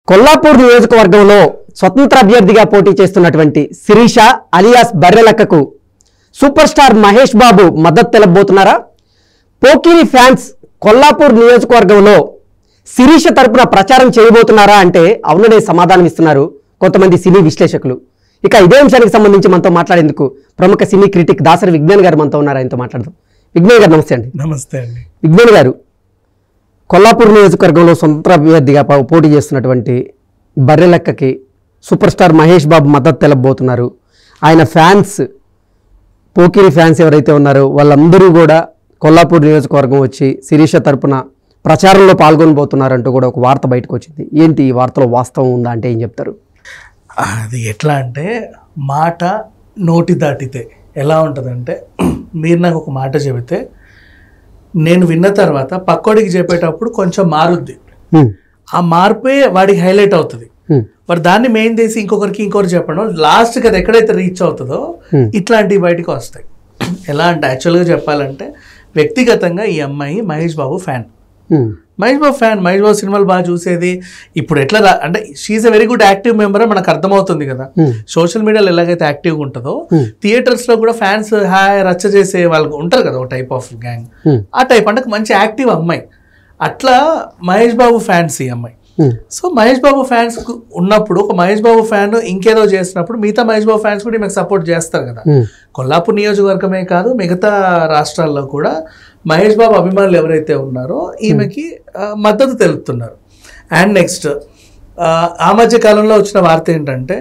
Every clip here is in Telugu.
కొల్లాపూర్ నియోజకవర్గంలో స్వతంత్ర అభ్యర్థిగా పోటీ చేస్తున్నటువంటి శిరీష అలియాస్ బర్రెలక్కకు సూపర్ స్టార్ మహేష్ బాబు మద్దతు తెలపబోతున్నారా? పోకిరి ఫ్యాన్స్ కొల్లాపూర్ నియోజకవర్గంలో శిరీష తరపున ప్రచారం చేయబోతున్నారా అంటే అవుననే సమాధానం ఇస్తున్నారు కొంతమంది సినీ విశ్లేషకులు. ఇక ఇదే అంశానికి సంబంధించి మనతో మాట్లాడేందుకు ప్రముఖ సినీ క్రిటిక్ దాసరి విజ్ఞాన్ గారు మనతో ఉన్నారు. ఆయనతో మాట్లాడదాం. విజ్ఞాన్ గారు నమస్తే అండి. నమస్తే అండి. విజ్ఞాన్ గారు, కొల్లాపూర్ నియోజకవర్గంలో స్వతంత్ర అభ్యర్థిగా పోటీ చేస్తున్నటువంటి బర్రెలక్కకి సూపర్ స్టార్ మహేష్ బాబు మద్దతు తెలపబోతున్నారు. ఆయన ఫ్యాన్స్, పోకిరి ఫ్యాన్స్ ఎవరైతే ఉన్నారో వాళ్ళందరూ కూడా కొల్లాపూర్ నియోజకవర్గం వచ్చి శిరీష తరపున ప్రచారంలో పాల్గొనబోతున్నారంటూ కూడా ఒక వార్త బయటకు వచ్చింది. ఏంటి ఈ వార్తలో వాస్తవం ఉందా అంటే ఏం చెప్తారు? అది ఎట్లా అంటే, మాట నోటి దాటితే ఎలా ఉంటుందంటే, మీరు నాకు ఒక మాట చెబితే నేను విన్న తర్వాత పక్కోడికి చెప్పేటప్పుడు కొంచెం మారుద్ది. ఆ మార్పే వాడికి హైలైట్ అవుతుంది. వాడు దాన్ని మెయిన్ చేసి ఇంకొకరికి చెప్పడం, లాస్ట్కి అది ఎక్కడైతే రీచ్ అవుతుందో ఇట్లాంటివి బయటకు వస్తాయి. ఎలా అంటే, యాక్చువల్గా చెప్పాలంటే వ్యక్తిగతంగా ఈ అమ్మాయి మహేష్ బాబు ఫ్యాన్. మహేష్ బాబు సినిమాలు బాగా చూసేది. ఇప్పుడు ఎట్లా అంటే she's a very good active member అని మనకు అర్థమవుతుంది కదా. సోషల్ మీడియాలో ఎలాగైతే యాక్టివ్గా ఉంటుందో థియేటర్స్ లో కూడా ఫ్యాన్స్ రచ్చ చేసే వాళ్ళు ఉంటారు కదా, ఒక టైప్ ఆఫ్ గ్యాంగ్. ఆ టైప్ అంటే మంచి యాక్టివ్ అమ్మాయి. అట్లా మహేష్ బాబు ఫ్యాన్స్ ఈ అమ్మాయి. సో మహేష్ బాబు ఫ్యాన్స్ ఉన్నప్పుడు ఒక మహేష్ బాబు ఫ్యాన్ ఇంకేదో చేసినప్పుడు మిగతా మహేష్ బాబు ఫ్యాన్స్ కూడా ఈమెకు సపోర్ట్ చేస్తారు కదా. కొల్లాపూర్ నియోజకవర్గమే కాదు, మిగతా రాష్ట్రాల్లో కూడా మహేష్ బాబు అభిమానులు ఎవరైతే ఉన్నారో ఈమెకి మద్దతు తెలుపుతున్నారు. అండ్ నెక్స్ట్, ఆ మధ్య కాలంలో వచ్చిన వార్త ఏంటంటే,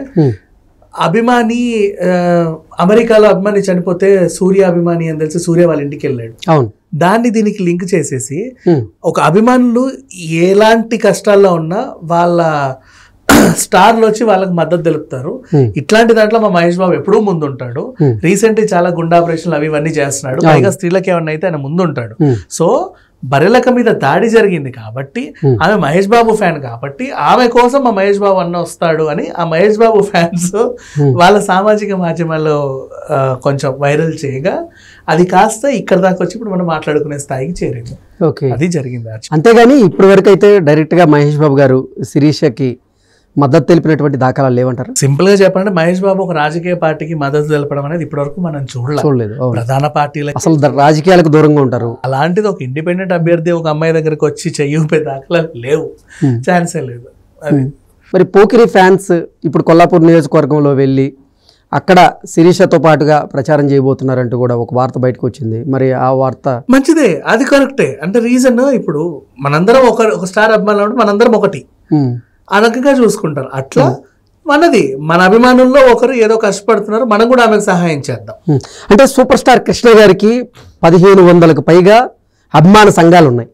అభిమాని అమెరికాలో అభిమాని చనిపోతే సూర్య అభిమాని అని తెలిసి సూర్య వాళ్ళ ఇంటికి వెళ్ళాడు. దాన్ని దీనికి లింక్ చేసేసి ఒక అభిమానులు ఎలాంటి కష్టాల్లో ఉన్నా వాళ్ళ స్టార్లు వచ్చి వాళ్ళకి మద్దతు తెలుపుతారు. ఇట్లాంటి దాంట్లో మా మహేష్ బాబు ఎప్పుడూ ముందుంటాడు. రీసెంట్లీ చాలా గుండా ఆపరేషన్లు ఇవన్నీ చేస్తున్నాడు. పైగా స్త్రీలకు ఏమన్నా అయితే ఆయన ముందుంటాడు. సో బర్రెలక్క మీద దాడి జరిగింది కాబట్టి ఆమె మహేష్ బాబు ఫ్యాన్ కాబట్టి ఆమె కోసం మా మహేష్ బాబు అన్న వస్తాడు అని ఆ మహేష్ బాబు ఫ్యాన్స్ వాళ్ళ సామాజిక మాధ్యమాల్లో కొంచెం వైరల్ చేయగా అది కాస్త ఇక్కడ దాకా వచ్చి ఇప్పుడు మనం మాట్లాడుకునే స్థాయికి చేరింది. అది జరిగింది. అంతేగాని ఇప్పటి వరకు అయితే డైరెక్ట్ గా మహేష్ బాబు గారు శిరీషకి మద్దతు తెలిపినటువంటి దాఖలాలు లేవంటారు? సింపుల్ గా చెప్పాలంటే మహేష్ బాబు ఒక రాజకీయ పార్టీకి మద్దతు తెలపడం అనేది ఇప్పటివరకు మనం చూడలేదు. ప్రధాన పార్టీలకు అసలు రాజకీయాలకు దూరంగా ఉంటారు. అలాంటిది ఒక ఇండిపెండెంట్ అభ్యర్థి ఒక అమ్మాయి దగ్గరకు వచ్చి చెయ్యూపే దాఖలాలు లేవు, ఛాన్సే లేదు. మరి పోకిరి ఫ్యాన్స్ ఇప్పుడు కొల్లాపూర్ నియోజకవర్గంలో వెళ్ళి అక్కడ శిరీషతో పాటుగా ప్రచారం చేయబోతున్నారంటూ కూడా ఒక వార్త బయటకు వచ్చింది. మరి ఆ వార్త మంచిదే, అది కరెక్టే. అంటే రీజన్, ఇప్పుడు మనందరం ఒక స్టార్ అభిమానులు మనందరం ఒకటి ఆ రకంగా చూసుకుంటారు. అట్లా మనది మన అభిమానుల్లో ఒకరు ఏదో కష్టపడుతున్నారు, మనం కూడా ఆమెకు సహాయం చేద్దాం. అంటే సూపర్ స్టార్ కృష్ణ గారికి 1500కు పైగా అభిమాన సంఘాలు ఉన్నాయి.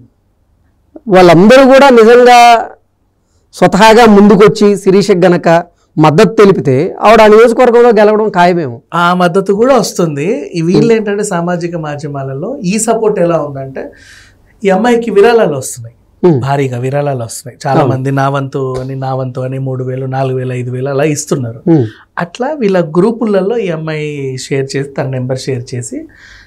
వాళ్ళందరూ కూడా నిజంగా స్వతహాగా ముందుకొచ్చి శిరీషకు గనక మద్దతు తెలిపితే ఆవిడ ఆ నియోజకవర్గంలో గెలవడం ఖాయమేమో. ఆ మద్దతు కూడా వస్తుంది. వీళ్ళు ఏంటంటే సామాజిక మాధ్యమాలలో ఈ సపోర్ట్ ఎలా ఉందంటే, ఈ అమ్మాయికి విరాళాలు వస్తున్నాయి, భారీగా విరాళాలు వస్తున్నాయి. చాలా మంది నా వంతు అని 3000, 4000, 5000 అలా ఇస్తున్నారు. అట్లా వీళ్ళ గ్రూపులలో ఈ అమ్మాయి షేర్ చేసి, తన నెంబర్ షేర్ చేసి,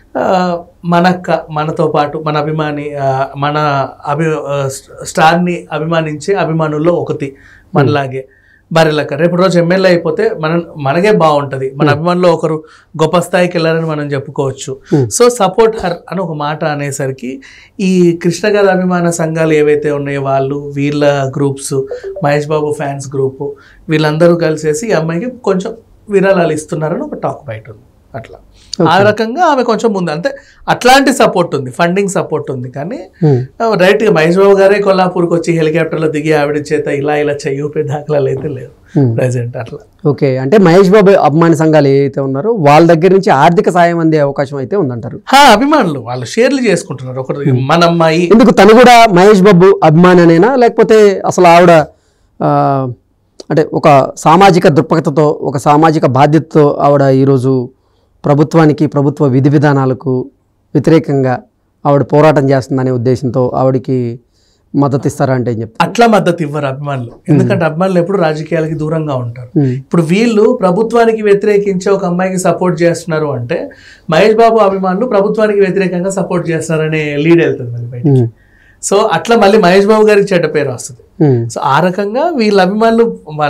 మనతో పాటు మన స్టార్ని అభిమానించే అభిమానుల్లో ఒకటి మనలాగే బర్రెలక్క రేపు రోజు ఎమ్మెల్యే అయిపోతే మనకే బాగుంటది, మన అభిమానులు ఒకరు గొప్ప స్థాయికి వెళ్ళారని మనం చెప్పుకోవచ్చు. సో సపోర్ట్ హర్ అని ఒక మాట అనేసరికి ఈ కృష్ణ గారి అభిమాన సంఘాలు ఏవైతే ఉన్నాయో వాళ్ళు, వీళ్ళ groups, Mahesh Babu fans group, వీళ్ళందరూ కలిసేసి ఈ అమ్మాయికి కొంచెం విరాళాలు ఇస్తున్నారని ఒక టాక్ బయట ఉంది. అట్లా ఆ రకంగా ఆమె కొంచెం ముందు, అంటే అట్లాంటి సపోర్ట్ ఉంది, ఫండింగ్ సపోర్ట్ ఉంది. కానీ రైట్ గా మహేష్ బాబు గారే కొల్లాపూర్కి వచ్చి హెలికాప్టర్లో దిగి ఆవిడ చేత ఇలా చెయ్యూపే దాఖలాలు అయితే లేవు ప్రెసెంట్. అట్లా ఓకే. అంటే మహేష్ బాబు అభిమాన సంఘాలు ఏవైతే ఉన్నారో వాళ్ళ దగ్గర నుంచి ఆర్థిక సాయం అందే అవకాశం అయితే ఉందంటారు. అభిమానులు వాళ్ళు షేర్లు చేసుకుంటున్నారు. ఒకటి మన అమ్మాయి ఎందుకు తను కూడా మహేష్ బాబు అభిమానేనా, లేకపోతే అసలు ఆవిడ అంటే ఒక సామాజిక దృక్పథతో, ఒక సామాజిక బాధ్యతతో ఆవిడ ఈరోజు ప్రభుత్వానికి, ప్రభుత్వ విధి విధానాలకు వ్యతిరేకంగా ఆవిడ పోరాటం చేస్తుందనే ఉద్దేశంతో ఆవిడకి మద్దతు ఇస్తారా అంటే ఏం చెప్తారు? అట్లా మద్దతు ఇవ్వరు అభిమానులు. ఎందుకంటే అభిమానులు ఎప్పుడు రాజకీయాలకి దూరంగా ఉంటారు. ఇప్పుడు వీళ్ళు ప్రభుత్వానికి వ్యతిరేకించే ఒక అమ్మాయికి సపోర్ట్ చేస్తున్నారు అంటే మహేష్ బాబు అభిమానులు ప్రభుత్వానికి వ్యతిరేకంగా సపోర్ట్ చేస్తున్నారనే లీడ్ వెళ్తుంది బయటికి. సో అట్లా మళ్ళీ మహేష్ బాబు గారికి చెడ్డ పేరు వస్తుంది. సో ఆ రకంగా వీళ్ళ అభిమానులు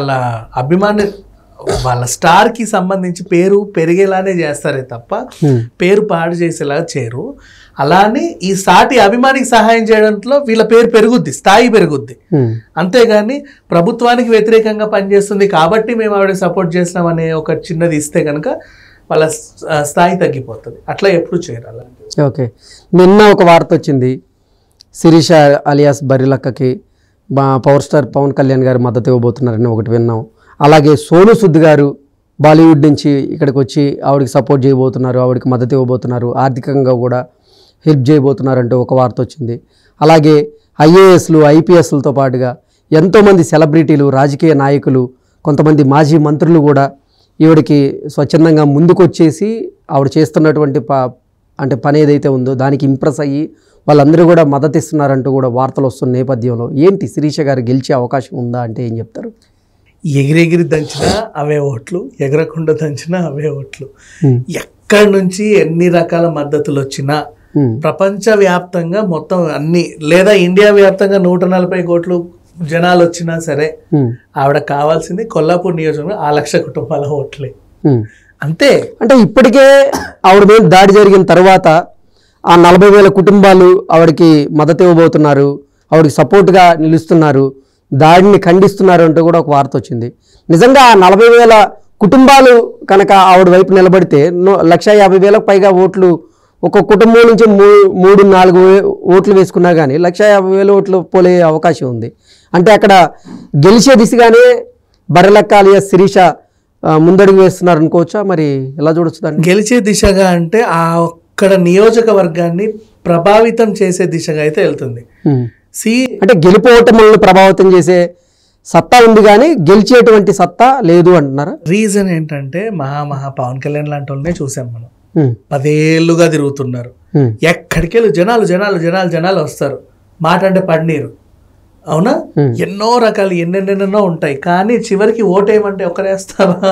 వాళ్ళ స్టార్ కి సంబంధించి పేరు పెరిగేలానే చేస్తారే తప్ప పేరు పాడు చేసేలాగా చేయరు. అలానే ఈ సాటి అభిమానికి సహాయం చేయడంలో వీళ్ళ పేరు పెరుగుద్ది, స్థాయి పెరుగుద్ది. అంతేగాని ప్రభుత్వానికి వ్యతిరేకంగా పనిచేస్తుంది కాబట్టి మేము ఆవిడ సపోర్ట్ చేస్తున్నాం అనే ఒక చిన్నది ఇస్తే కనుక వాళ్ళ స్థాయి తగ్గిపోతుంది. అట్లా ఎప్పుడు చేయరు అలాంటివి. ఓకే, నిన్న ఒక వార్త వచ్చింది, శిరీష అలియాస్ బర్రెలక్కకి పవర్ స్టార్ పవన్ కళ్యాణ్ గారు మద్దతు ఇవ్వబోతున్నారని ఒకటి విన్నాం. అలాగే సోను సుద్ గారు బాలీవుడ్ నుంచి ఇక్కడికి వచ్చి ఆవిడకి సపోర్ట్ చేయబోతున్నారు, ఆవిడకి మద్దతు ఇవ్వబోతున్నారు, ఆర్థికంగా కూడా హెల్ప్ చేయబోతున్నారంటూ ఒక వార్త వచ్చింది. అలాగే ఐఏఎస్లు ఐపీఎస్లతో పాటుగా ఎంతోమంది సెలబ్రిటీలు, రాజకీయ నాయకులు, కొంతమంది మాజీ మంత్రులు కూడా ఈవిడికి స్వచ్ఛందంగా ముందుకు వచ్చేసి ఆవిడ చేస్తున్నటువంటి అంటే పని ఏదైతే ఉందో దానికి ఇంప్రెస్ అయ్యి వాళ్ళందరూ కూడా మద్దతు ఇస్తున్నారంటూ కూడా వార్తలు వస్తున్న నేపథ్యంలో ఏంటి శిరీష గారు గెలిచే అవకాశం ఉందా అంటే ఏం చెప్తారు? ఎగిరెగిరి దంచినా అవే ఓట్లు, ఎగరకుండా దంచినా అవే ఓట్లు. ఎక్కడి నుంచి ఎన్ని రకాల మద్దతులు వచ్చినా ప్రపంచవ్యాప్తంగా మొత్తం అన్ని లేదా ఇండియా వ్యాప్తంగా 140 కోట్లు జనాలు వచ్చినా సరే ఆవిడ కావాల్సింది కొల్లాపూర్ నియోజకవర్గం 1,00,000 కుటుంబాల ఓట్లే అంతే. అంటే ఇప్పటికే ఆవిడ మీద దాడి జరిగిన తర్వాత ఆ 40,000 కుటుంబాలు ఆవిడకి మద్దతు ఇవ్వబోతున్నారు, ఆవిడకి సపోర్ట్గా నిలుస్తున్నారు, దాడిని ఖండిస్తున్నారు అంటూ కూడా ఒక వార్త వచ్చింది. నిజంగా ఆ 40,000 కుటుంబాలు కనుక ఆవిడ వైపు నిలబడితే 1,50,000 పైగా ఓట్లు ఒక కుటుంబం నుంచి 3-4 ఓట్లు వేసుకున్నా కానీ 1,50,000 ఓట్లు పోలే అవకాశం ఉంది. అంటే అక్కడ గెలిచే దిశగానే బర్రెలక్క అలియాస్ శిరీష ముందడుగు వేస్తున్నారు అనుకోవచ్చా? మరి ఎలా చూడొచ్చు దాన్ని? గెలిచే దిశగా అంటే అక్కడ నియోజకవర్గాన్ని ప్రభావితం చేసే దిశగా అయితే వెళ్తుంది. అంటే గెలుపోటములను ప్రభావితం చేసే సత్తా ఉంది కానీ గెలిచేటువంటి సత్తా లేదు అంటున్నారా? రీజన్ ఏంటంటే మహా పవన్ కళ్యాణ్ లాంటి వాళ్ళనే చూసాం మనం. 10 ఏళ్ళుగా తిరుగుతున్నారు, ఎక్కడికెళ్ళి జనాలు జనాలు జనాలు జనాలు వస్తారు, మాట అంటే పన్నీరు. అవునా, ఎన్నో రకాలు ఎన్నెన్నెన్నో ఉంటాయి, కానీ చివరికి ఓటేయమంటే ఒకరేస్తారా?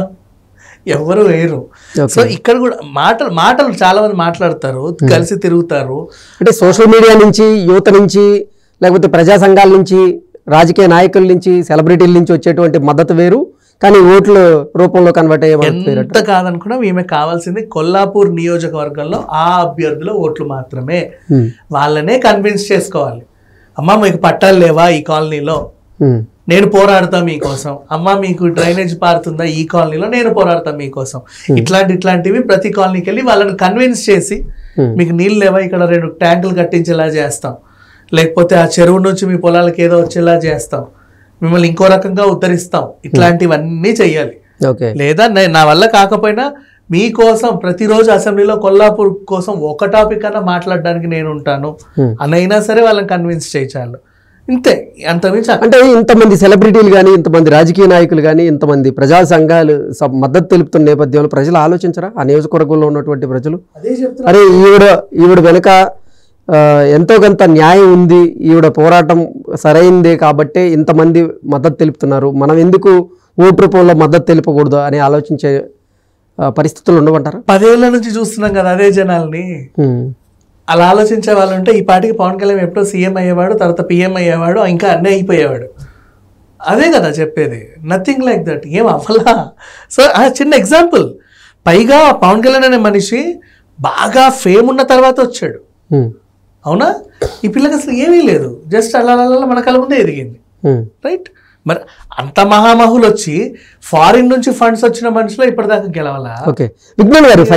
ఎవరు వేరు. సో ఇక్కడ కూడా మాటలు చాలా మంది మాట్లాడతారు, కలిసి తిరుగుతారు. అంటే సోషల్ మీడియా నుంచి, యువత నుంచి, లేకపోతే ప్రజా సంఘాల నుంచి, రాజకీయ నాయకుల నుంచి, సెలబ్రిటీల నుంచి వచ్చేటువంటి మద్దతు వేరు, కానీ ఓట్ల రూపంలో కన్వర్ట్ అయ్యే ఎంత కాదనుకున్నా ఈమె కావాల్సింది కొల్లాపూర్ నియోజకవర్గంలో ఆ అభ్యర్థుల ఓట్లు మాత్రమే. వాళ్ళనే కన్విన్స్ చేసుకోవాలి. అమ్మ మీకు పట్టాలు లేవా ఈ కాలనీలో, నేను పోరాడతా మీకోసం. అమ్మ మీకు డ్రైనేజ్ పారుతుందా ఈ కాలనీలో, నేను పోరాడతా మీకోసం. ఇట్లాంటివి ప్రతి కాలనీకి వెళ్ళి వాళ్ళని కన్విన్స్ చేసి మీకు నీళ్ళు లేవా, ఇక్కడ 2 ట్యాంకులు కట్టించేలా చేస్తాం, లేకపోతే ఆ చెరువు నుంచి మీ పొలాలకు ఏదో వచ్చేలా చేస్తాం, మిమ్మల్ని ఇంకో రకంగా ఉద్ధరిస్తాం. ఇట్లాంటివన్నీ చెయ్యాలి. లేదా నా వల్ల కాకపోయినా మీకోసం ప్రతిరోజు అసెంబ్లీలో కొల్లాపూర్ కోసం ఒక టాపిక్ అన్నా మాట్లాడడానికి నేను ఉంటాను అనైనా సరే వాళ్ళని కన్విన్స్ చేయించాలి. ఇంతే, అంతమించి. అంటే ఇంతమంది సెలబ్రిటీలు కానీ, ఇంతమంది రాజకీయ నాయకులు కానీ, ఇంతమంది ప్రజా సంఘాలు మద్దతు తెలుపుతున్న నేపథ్యంలో ప్రజలు ఆలోచించరా? ఆ నియోజకవర్గంలో ఉన్నటువంటి ప్రజలు అరే ఈవిడ వెనుక ఎంతో కొంత న్యాయం ఉంది, ఈవిడ పోరాటం సరైందే కాబట్టే ఇంతమంది మద్దతు తెలుపుతున్నారు, మనం ఎందుకు ఓటు రూపంలో మద్దతు తెలుపకూడదు అని ఆలోచించే పరిస్థితులు ఉండవంటారా? 10 ఏళ్ల నుంచి చూస్తున్నాం కదా అదే జనాల్ని. అలా ఆలోచించే వాళ్ళు ఉంటే ఈ పాటికి పవన్ కళ్యాణ్ ఎప్పుడో సీఎం అయ్యేవాడు, తర్వాత పిఎం అయ్యేవాడు, ఇంకా అన్నీ అయిపోయేవాడు. అదే కదా చెప్పేది, నథింగ్ లైక్ దట్. ఏం అవ్వలా. సో చిన్న ఎగ్జాంపుల్. పైగా పవన్ కళ్యాణ్ అనే మనిషి బాగా ఫేమ్ ఉన్న తర్వాత వచ్చాడు. అవునా, ఈ పిల్లకి అసలు ఏమీ లేదు, జస్ట్ అలా మన కళ్ళ ముందే ఎదిగింది. రైట్, మరి అంత మహామహులు వచ్చి ఫారిన్ నుంచి ఫండ్స్ వచ్చిన మనుషులు ఇప్పటిదాకా గెలవాలా? ఓకే, విజ్ఞాన్ గారు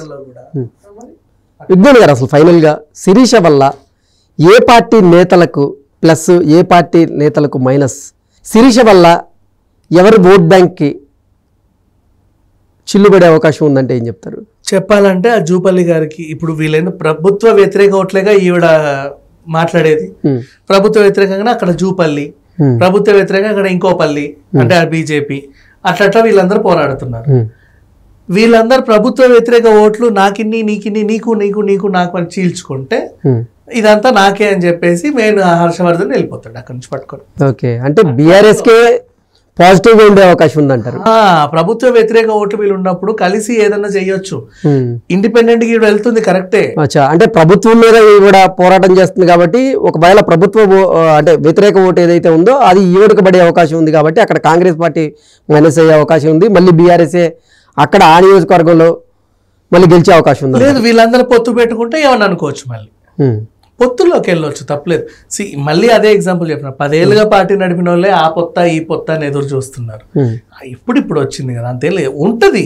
అసలు ఫైనల్గా శిరీష వల్ల ఏ పార్టీ నేతలకు ప్లస్, ఏ పార్టీ నేతలకు మైనస్? శిరీష వల్ల ఎవరి ఓట్ బ్యాంక్కి చిల్లుబడే అవకాశం ఉందంటే ఏం చెప్తారు? చెప్పాలంటే ఆ జూపల్లి గారికి ఇప్పుడు వీళ్ళైన ప్రభుత్వ వ్యతిరేక ఓట్లేగా ఈవిడ మాట్లాడేది. ప్రభుత్వ వ్యతిరేకంగా అక్కడ జూపల్లి, ప్రభుత్వ వ్యతిరేకంగా అక్కడ ఇంకో పల్లి, అంటే ఆ బీజేపీ, అట్లా వీళ్ళందరూ పోరాడుతున్నారు. వీళ్ళందరూ ప్రభుత్వ వ్యతిరేక ఓట్లు నాకిన్ని నీకిన్ని నీకు నీకు నీకు నాకు అని చీల్చుకుంటే ఇదంతా నాకే అని చెప్పేసి నేను హర్షవర్ధన్ వెళ్ళిపోతాడు అక్కడి నుంచి పట్టుకొని. ఓకే, అంటే బీఆర్ఎస్కే పాజిటివ్గా ఉండే అవకాశం ఉందంటారు. ప్రభుత్వ వ్యతిరేక ఓట్లు వీళ్ళు ఉన్నప్పుడు కలిసి ఏదన్నా చేయొచ్చు. ఇండిపెండెంట్ గా వెళ్తుంది కరెక్టే. అంటే ప్రభుత్వం మీద కూడా పోరాటం చేస్తుంది కాబట్టి ఒకవేళ ప్రభుత్వ అంటే వ్యతిరేక ఓటు ఏదైతే ఉందో అది ఈవిడకి పడే అవకాశం ఉంది కాబట్టి అక్కడ కాంగ్రెస్ పార్టీ మైనస్ అయ్యే అవకాశం ఉంది. మళ్ళీ బీఆర్ఎస్ఏ అక్కడ ఆ నియోజకవర్గంలో మళ్ళీ గెలిచే అవకాశం ఉంది. లేదు, వీళ్ళందరూ పొత్తు పెట్టుకుంటే ఏమన్నా అనుకోవచ్చు, మళ్ళీ పొత్తుల్లోకి వెళ్ళొచ్చు, తప్పలేదు. మళ్ళీ అదే ఎగ్జాంపుల్ చెప్పిన 10 ఏళ్ళుగా పార్టీ నడిపిన వాళ్ళే ఆ పొత్త ఈ పొత్త అని ఎదురు చూస్తున్నారు. ఇప్పుడు వచ్చింది కదా, అంతే ఉంటది,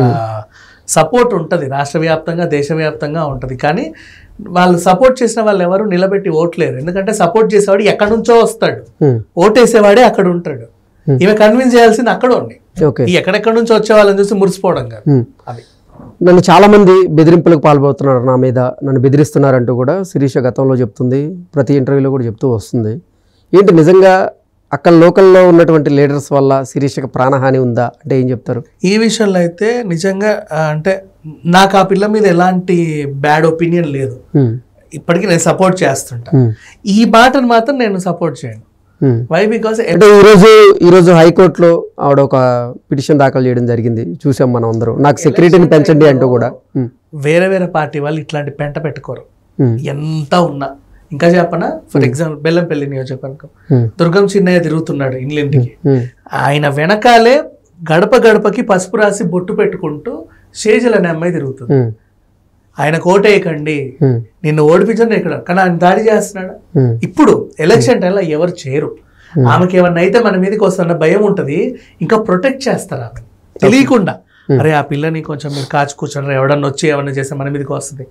సపోర్ట్ ఉంటుంది, రాష్ట్ర వ్యాప్తంగా దేశవ్యాప్తంగా ఉంటుంది. కానీ వాళ్ళు సపోర్ట్ చేసిన వాళ్ళు ఎవరు నిలబెట్టి ఓట్లేరు. ఎందుకంటే సపోర్ట్ చేసేవాడు ఎక్కడి నుంచో వస్తాడు, ఓటేసేవాడే అక్కడ ఉంటాడు. ఈమె కన్విన్స్ చేయాల్సింది అక్కడ ఉంది. ఎక్కడెక్కడి నుంచి వచ్చే వాళ్ళని చూసి మురిసిపోవడం కాదు. అది నన్ను చాలా మంది బెదిరింపులకు పాల్పడుతున్నారు, నా మీద నన్ను బెదిరిస్తున్నారంటూ కూడా శిరీష గతంలో చెప్తుంది, ప్రతి ఇంటర్వ్యూలో కూడా చెప్తూ వస్తుంది. ఏంటి నిజంగా అక్కడ లోకల్లో ఉన్నటువంటి లీడర్స్ వల్ల శిరీషకు ప్రాణహాని ఉందా అంటే ఏం చెప్తారు? ఈ విషయంలో అయితే నిజంగా అంటే నాకు ఆ పిల్ల మీద ఎలాంటి బ్యాడ్ ఒపీనియన్ లేదు. ఇప్పటికీ నేను సపోర్ట్ చేస్తుంటా. ఈ మాటను మాత్రం నేను సపోర్ట్ చేయను. వై? బికాస్ అంటే ఈరోజు హైకోర్టులో ఆవిడ ఒక పిటిషన్ దాఖలు చేయడం జరిగింది, చూసాం మనం అందరూ. నాకు సెక్యూరిటీని పెంచండి అంటూ కూడా. వేరే వేరే పార్టీ వాళ్ళు ఇట్లాంటి పెంట పెట్టుకోరు ఎంత ఉన్నా. ఇంకా చెప్పనా, ఫర్ ఎగ్జాంపుల్ బెల్లంపల్లి నియోజకవర్గం దుర్గం చిన్నయ్య తిరుగుతున్నాడు ఇంటికి, ఆయన వెనకాలే గడప గడపకి పసుపు రాసి బొట్టు పెట్టుకుంటూ షేజల్ అనే అమ్మాయి తిరుగుతుంది. ఆయన కోటేయకండి, నిన్ను ఓడిపించండి ఇక్కడ, కానీ ఆయన దాడి చేస్తున్నాడు. ఇప్పుడు ఎలక్షన్ టైంలో ఎవరు చేయరు. ఆమెకి ఏమన్నా అయితే మన మీదకి వస్తున్న భయం ఉంటది, ఇంకా ప్రొటెక్ట్ చేస్తారు ఆమె తెలియకుండా. అరే ఆ పిల్లని కొంచెం మీరు కాచి కూర్చోండి, ఎవడన్నా వచ్చి ఏమన్నా చేస్తే మన మీదకి వస్తుంది,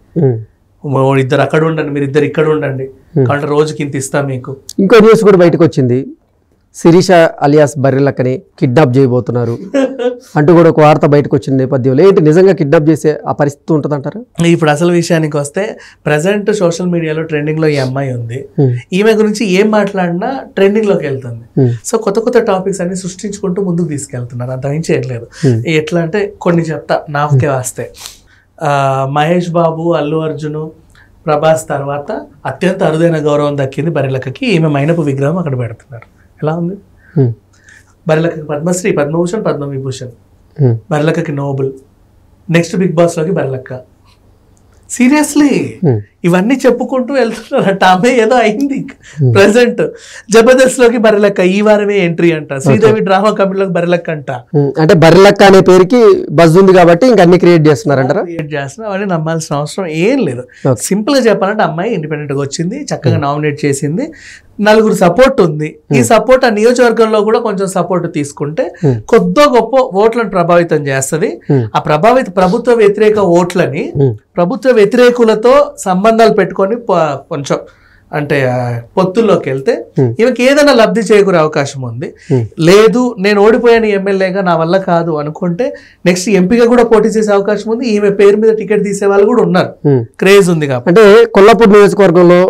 ఇద్దరు అక్కడ ఉండండి, మీరు ఇద్దరు ఇక్కడ ఉండండి, కాబట్టి రోజుకి ఇంత ఇస్తా మీకు. ఇంకో న్యూస్ కూడా బయటకు వచ్చింది, శిరీష అలియాస్ బర్రెలక్కని కిడ్నాప్ చేయబోతున్నారు అంటూ కూడా ఒక వార్త బయటకు వచ్చిన నేపథ్యంలో ఏంటి నిజంగా కిడ్నాప్ చేసే ఆ పరిస్థితి ఉంటుంది అంటారు? ఇప్పుడు అసలు విషయానికి వస్తే ప్రజెంట్ సోషల్ మీడియాలో ట్రెండింగ్ లో ఈ అమ్మాయి ఉంది. ఈమె గురించి ఏం మాట్లాడినా ట్రెండింగ్ లోకి వెళ్తుంది. సో కొత్త కొత్త టాపిక్స్ అన్ని సృష్టించుకుంటూ ముందుకు తీసుకెళ్తున్నారు, అంత ఏం చేయట్లేదు. ఎట్లా అంటే కొన్ని చెప్తా నాకే వస్తే, మహేష్ బాబు, అల్లు అర్జున్, ప్రభాస్ తర్వాత అత్యంత అరుదైన గౌరవం దక్కింది బర్రెలక్కకి. ఈమె మైనపు విగ్రహం అక్కడ పెడుతున్నారు. ఎలా ఉంది? బర్రెలక్కకి పద్మశ్రీ, పద్మభూషణ్, పద్మవిభూషణ్, బర్రెలక్కకి నోబెల్, నెక్స్ట్ బిగ్ బాస్ లోకి బర్రెలక్క. సీరియస్లీ ఇవన్నీ చెప్పుకుంటూ వెళ్తున్నారట. ఆమె ఏదో అయింది. ప్రెసెంట్ జబర్దస్త్ లోకి బర్రెలక్క ఈ వారమే ఎంట్రీ అంట, శ్రీదేవి డ్రామా కంపెనీలోకి బర్రెలక్క అంట. అంటే బర్రెలక్క అనే పేరుకి బజ్ ఉంది కాబట్టి ఇంకా అన్ని క్రియేట్ చేస్తున్నారంటారా? క్రియేట్ చేస్తున్నారు. అవన్నీ నమ్మాల్సిన అవసరం ఏం లేదు. సింపుల్ గా చెప్పాలంటే అమ్మాయి ఇండిపెండెంట్ గా వచ్చింది, చక్కగా నామినేట్ చేసింది, నలుగురు సపోర్ట్ ఉంది. ఈ సపోర్ట్ ఆ నియోజకవర్గంలో కూడా కొంచెం సపోర్ట్ తీసుకుంటే కొద్దో గొప్ప ఓట్లను ప్రభావితం చేస్తుంది. ఆ ప్రభుత్వ వ్యతిరేక ఓట్లని ప్రభుత్వ వ్యతిరేకులతో సంబంధాలు పెట్టుకొని కొంచెం అంటే పొత్తుల్లోకి వెళ్తే ఈమెకి ఏదైనా లబ్ధి చేకూరే అవకాశం ఉంది. లేదు నేను ఓడిపోయాను ఎమ్మెల్యేగా నా వల్ల కాదు అనుకుంటే నెక్స్ట్ ఎంపీగా కూడా పోటీ చేసే అవకాశం ఉంది. ఈమె పేరు మీద టికెట్ తీసే వాళ్ళు కూడా ఉన్నారు, క్రేజ్ ఉంది కాబట్టి. అంటే కొల్లాపూర్ నియోజకవర్గంలో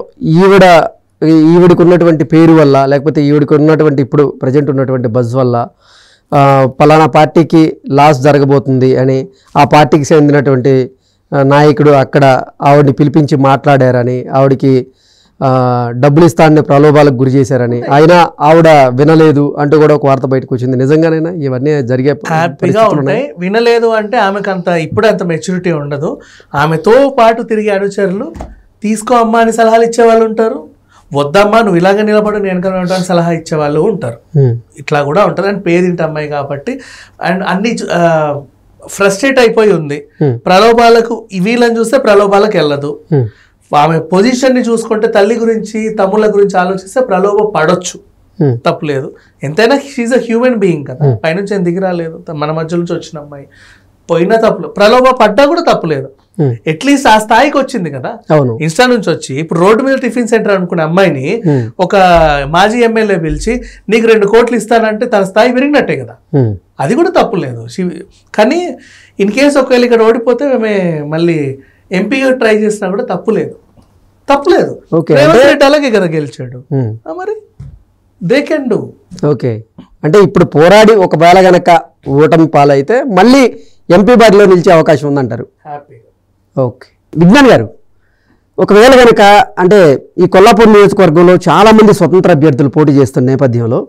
ఈవిడికి ఉన్నటువంటి పేరు వల్ల, లేకపోతే ఈవిడికి ఉన్నటువంటి ఇప్పుడు ప్రజెంట్ ఉన్నటువంటి బజ్ వల్ల పలానా పార్టీకి లాస్ జరగబోతుంది అని ఆ పార్టీకి చెందినటువంటి నాయకుడు అక్కడ ఆవిడని పిలిపించి మాట్లాడారని, ఆవిడికి డబ్బులు ఇస్తానని ప్రలోభాలకు గురి చేశారని, అయినా ఆవిడ వినలేదు అంటూ కూడా ఒక వార్త బయటకు వచ్చింది. నిజంగానైనా ఇవన్నీ జరిగే హ్యాపీగా ఉంటాయి. వినలేదు అంటే ఆమెకు ఇప్పుడు అంత మెచ్యూరిటీ ఉండదు. ఆమెతో పాటు తిరిగే అనుచరులు తీసుకో అమ్మా అని సలహాలు ఇచ్చేవాళ్ళు ఉంటారు, వద్దమ్మా నువ్వు ఇలాగే నిలబడు నేను వెనకాల ఉంటాను సలహా ఇచ్చేవాళ్ళు ఉంటారు. ఇట్లా కూడా ఉంటుంది. అండ్ పేదింటి అమ్మాయి కాబట్టి అండ్ అన్ని ఫ్రస్ట్రేట్ అయిపోయి ఉంది. ప్రలోభాలకు వీళ్ళని చూస్తే ప్రలోభాలకు వెళ్ళదు. ఆమె పొజిషన్ ని చూసుకుంటే తల్లి గురించి తమ్ముళ్ళ గురించి ఆలోచిస్తే ప్రలోభ పడొచ్చు, తప్పులేదు. ఎంతైనా షీఈ్ అ హ్యూమన్ బీయింగ్ కదా, పైనుంచి ఏం దిగి రాలేదు, మన మధ్య నుంచి వచ్చిన అమ్మాయి పోయినా తప్పులేదు, ప్రలోభ పడ్డా కూడా తప్పులేదు. అట్లీస్ట్ ఆ స్థాయికి వచ్చింది కదా, ఇన్స్టా నుంచి వచ్చి ఇప్పుడు రోడ్డు మీద టిఫిన్ సెంటర్ అనుకునే అమ్మాయిని ఒక మాజీ ఎమ్మెల్యే పిలిచి నీకు 2 కోట్లు ఇస్తానంటే తన స్థాయి పెరిగినట్టే కదా, అది కూడా తప్పులేదు. కానీ ఇన్ కేసు ఒకవేళ ఇక్కడ ఓడిపోతే మేము మళ్ళీ ఎంపీగా ట్రై చేసినా కూడా తప్పులేదు. రేవంత్ రెడ్డి అలాగే కదా గెలిచాడు, మరి దే కెన్ డూ. ఓకే, అంటే ఇప్పుడు పోరాడి ఒకవేళ గనక ఓటమి పాలైతే మళ్ళీ ఎంపీ బరిలో నిలిచే అవకాశం ఉందంటారు. హ్యాపీగా. ఓకే, విజ్ఞాన్ గారు, ఒకవేళ కనుక అంటే ఈ కొల్లాపూర్ నియోజకవర్గంలో చాలామంది స్వతంత్ర అభ్యర్థులు పోటీ చేస్తున్న నేపథ్యంలో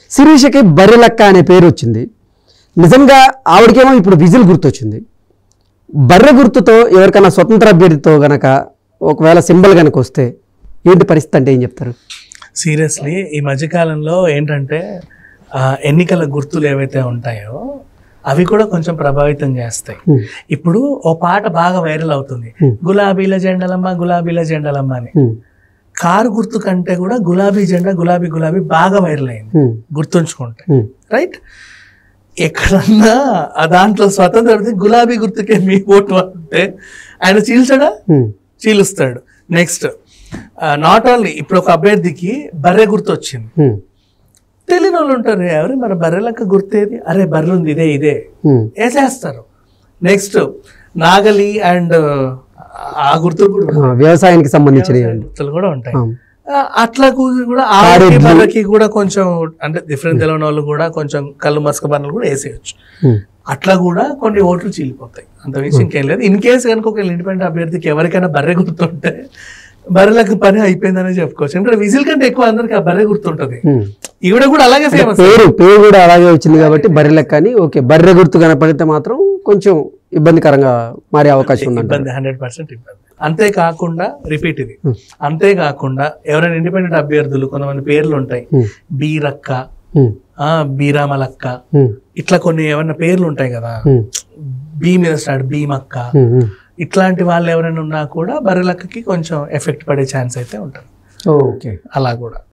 శిరీషకి బర్రెలక్క అనే పేరు వచ్చింది. నిజంగా ఆవిడకేమో ఇప్పుడు విజిల్ గుర్తొచ్చింది. బర్రె గుర్తుతో ఎవరికైనా స్వతంత్ర అభ్యర్థితో గనక ఒకవేళ సింబల్ కనుక వస్తే ఏంటి పరిస్థితి అంటే ఏం చెప్తారు? సీరియస్లీ ఈ మధ్యకాలంలో ఏంటంటే ఎన్నికల గుర్తులు ఏవైతే ఉంటాయో అవి కూడా కొంచెం ప్రభావితం చేస్తాయి. ఇప్పుడు ఓ పాట బాగా వైరల్ అవుతుంది, గులాబీల జెండలమ్మ గులాబీల జెండలమ్మ అని. కారు గుర్తు కంటే కూడా గులాబీ జెండా గులాబీ గులాబీ బాగా వైరల్ అయింది గుర్తుంచుకుంటే, రైట్? ఎక్కడన్నా ఆ దాంట్లో స్వతంత్ర గులాబీ గుర్తుకే మీ ఓటు అంటే ఆయన చీల్చడా? చీలుస్తాడు. నెక్స్ట్ నాట్ ఓన్లీ ఇప్పుడు ఒక అభ్యర్థికి బర్రె గుర్తు వచ్చింది, తెలియని వాళ్ళు ఉంటారు, ఎవరు మరి బర్రెలక్క గుర్తేది, అరే బర్రె ఉంది ఇదే వేసేస్తారు. నెక్స్ట్ నాగలి అండ్ ఆ గుర్తు కూడా వ్యవసాయానికి సంబంధించిన గుర్తులు కూడా ఉంటాయి. అట్లా కూడా ఆవుకి బర్రెకి కూడా కొంచెం అంటే డిఫరెంట్ తెలియని వాళ్ళు కూడా కొంచెం కళ్ళు మసక బర్రెలు కూడా వేసేయచ్చు. అట్లా కూడా కొన్ని ఓట్లు చీలిపోతాయి, అంత విషయం ఇంకేం లేదు. ఇన్ కేసు కనుక ఒక ఇండిపెండెంట్ అభ్యర్థికి ఎవరికైనా బర్రె గుర్తుంటే బర్రెలకు పని అయిపోయిందని చెప్పుకోవచ్చు. ఎందుకంటే విజిల్ కంటే ఎక్కువ అందరికి ఆ బర్రె గుర్తుంటది. ఈవిడ కూడా అలాగే ఫేమస్, పేరు కూడా అలాగే వచ్చింది కాబట్టి బర్రెలకు. కానీ ఓకే, బర్రె గుర్తు కనపడితే మాత్రం కొంచెం ఇబ్బందికరంగా మారే అవకాశం ఉంది. 100% ఇబ్బంది. అంతేకాకుండా రిపీట్ ఇది, అంతేకాకుండా ఎవరైనా ఇండిపెండెంట్ అభ్యర్థులు కొంతమంది పేర్లు ఉంటాయి, బీరక్క, బీరామలక్క, ఇట్లా కొన్ని ఏమన్నా పేర్లు ఉంటాయి కదా, బీ మీద స్టార్ట్, భీమక్క, ఇట్లాంటి వాళ్ళు ఎవరైనా ఉన్నా కూడా బర్రెలక్కకి కొంచెం ఎఫెక్ట్ పడే ఛాన్స్ అయితే ఉంటుంది. ఓకే, అలా కూడా.